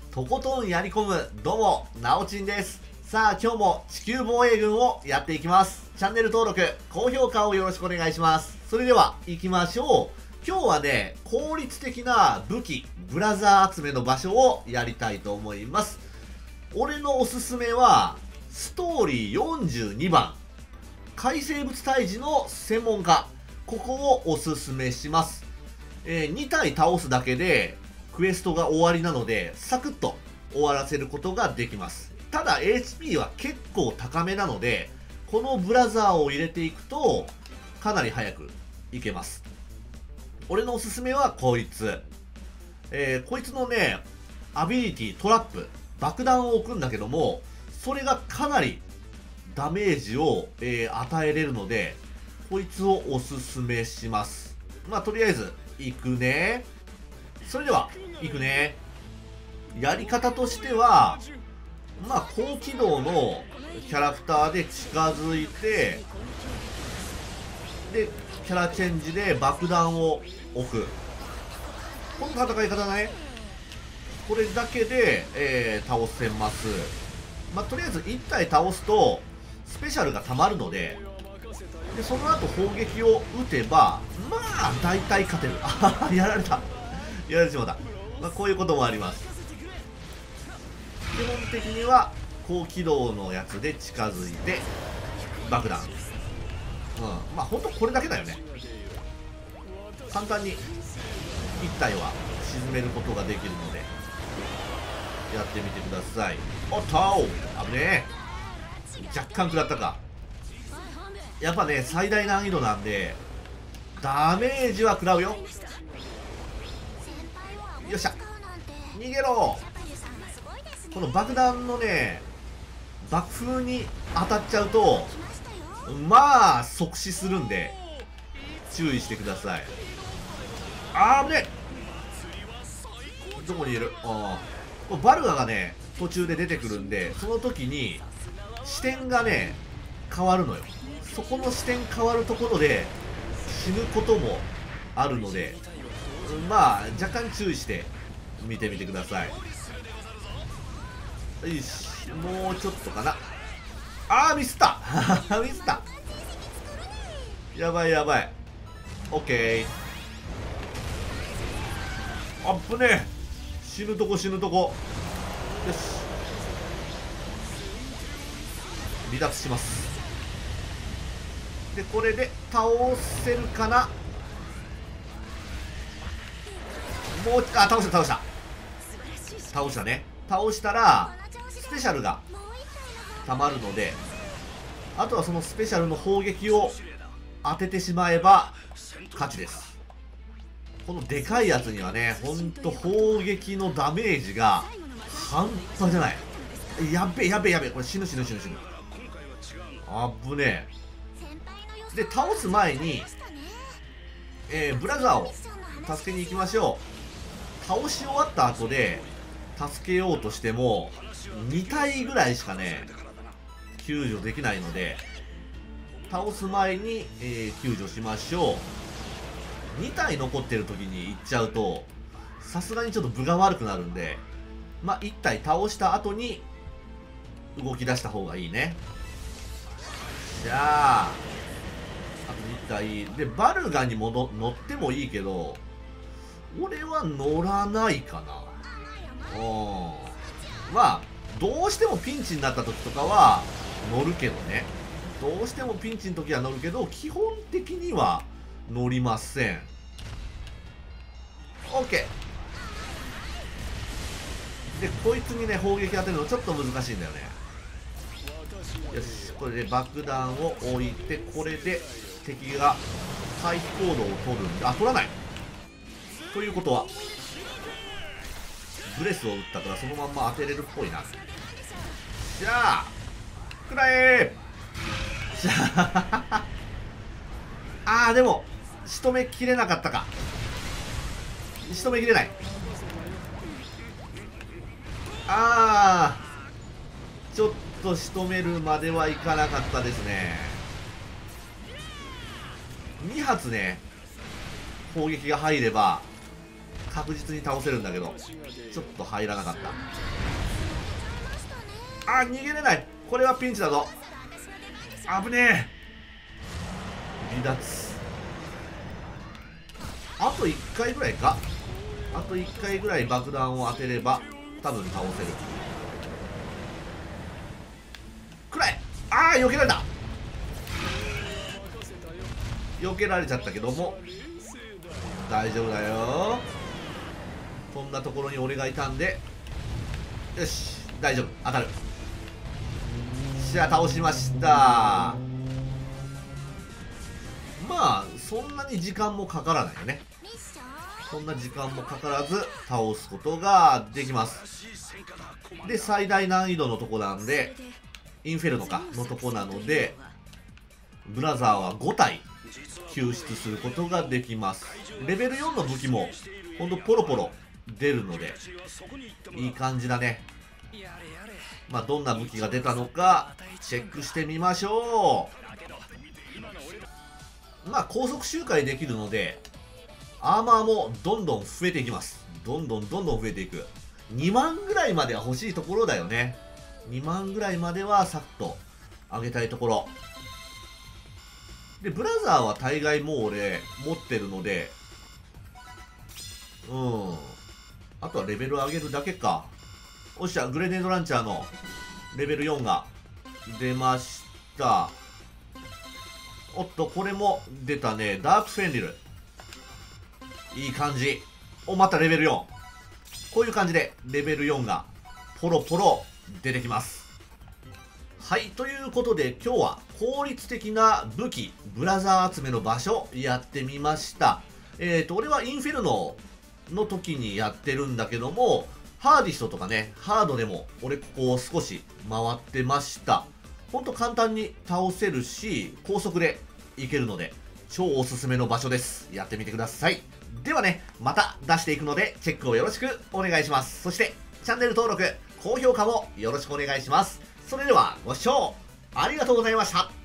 とことんやり込む、どうも、なおちんです。さあ、今日も地球防衛軍をやっていきます。チャンネル登録、高評価をよろしくお願いします。それでは、行きましょう。今日はね、効率的な武器、ブラザー集めの場所をやりたいと思います。俺のおすすめは、ストーリー42番、海生物退治の専門家。ここをおすすめします。2体倒すだけで、クエストが終わりなので、サクッと終わらせることができます。ただ HP は結構高めなので、このブラザーを入れていくと、かなり早くいけます。俺のおすすめはこいつ。こいつのね、アビリティ、トラップ、爆弾を置くんだけども、それがかなりダメージを、与えれるので、こいつをおすすめします。まあ、とりあえず、いくね。それでは、いくね。やり方としては、まあ、高機動のキャラクターで近づいて、で、キャラチェンジで爆弾を置く。この戦い方ね。これだけで、倒せます。まあ、とりあえず1体倒すと、スペシャルが溜まるので、でその後砲撃を撃てば、まあ、大体勝てる。あはは、やられた。やられてしまった。まあ、こういうこともあります。基本的には、高機動のやつで近づいて、爆弾。まあ、ほんとこれだけだよね。簡単に、1体は沈めることができるので、やってみてください。おっと危ねえ。若干食らったか。やっぱね、最大難易度なんで、ダメージは食らうよ。よっしゃ。逃げろ。この爆弾のね、爆風に当たっちゃうと、まあ、即死するんで、注意してください。あー、危ねえ。どこにいる？これバルガがね、途中で出てくるんで、その時に、視点がね、変わるのよ。そこの視点変わるところで死ぬこともあるので、まあ若干注意して見てみてください。よし、もうちょっとかな。あー、ミスったミスった。やばいやばい。オッケー。あっぶねえ。死ぬとこ死ぬとこ。よし、離脱します。でこれで倒せるかな。もう倒したね。倒したらスペシャルがたまるので、あとはそのスペシャルの砲撃を当ててしまえば勝ちです。このでかいやつにはね、ほんと砲撃のダメージが半端じゃない。やべえやべえやべえ。これ死ぬ。あぶねえ。で倒す前に、ブラザーを助けに行きましょう。倒し終わった後で助けようとしても2体ぐらいしかね救助できないので、倒す前に、救助しましょう。2体残ってる時に行っちゃうとさすがにちょっと分が悪くなるんで、まあ1体倒した後に動き出した方がいいね。じゃああと2体で、バルガにも乗ってもいいけど、俺は乗らないかな。まあどうしてもピンチになった時とかは乗るけどね。どうしてもピンチの時は乗るけど、基本的には乗りません。 OK で、こいつにね砲撃当てるのちょっと難しいんだよね。よし、これで爆弾を置いて、これで敵が回避行動を取るんで、取らない。ということはブレスを打ったからそのまんま当てれるっぽいな。じゃあくらえー。じゃあでも仕留めきれなかったか。仕留めきれない。ちょっと仕留めるまではいかなかったですね。2発ね砲撃が入れば確実に倒せるんだけど、ちょっと入らなかった。あー、逃げれない。これはピンチだぞ。危ねえ。離脱。あと1回ぐらいか。あと1回ぐらい爆弾を当てれば多分倒せる。くらえ。ああ、避けられた。避けられちゃったけども大丈夫だよ。こんなところに俺がいたんで、よし、大丈夫、当たる。じゃあ倒しました。まあそんなに時間もかからないよね。そんな時間もかからず倒すことができます。で最大難易度のとこなんで、インフェルノかのとこなので、ブラザーは5体救出することができます。レベル4の武器もほんとポロポロ出るのでいい感じだね。まあどんな武器が出たのかチェックしてみましょう。まあ高速周回できるのでアーマーもどんどん増えていきます。どんどん増えていく。2万ぐらいまでは欲しいところだよね。2万ぐらいまではさっと上げたいところで、ブラザーは大概もう俺持ってるので、あとはレベル上げるだけか。おっしゃ、グレネードランチャーのレベル4が出ました。おっと、これも出たね。ダークフェンリル、いい感じ。お、またレベル4。こういう感じでレベル4がポロポロ出てきます。はい、ということで今日は効率的な武器ブラザー集めの場所やってみました。俺はインフェルノの時にやってるんだけども、ハーディストとかね、ハードでも俺ここを少し回ってました。ほんと簡単に倒せるし高速でいけるので超おすすめの場所です。やってみてください。ではね、また出していくのでチェックをよろしくお願いします。そしてチャンネル登録高評価もよろしくお願いします。それではご視聴ありがとうございました。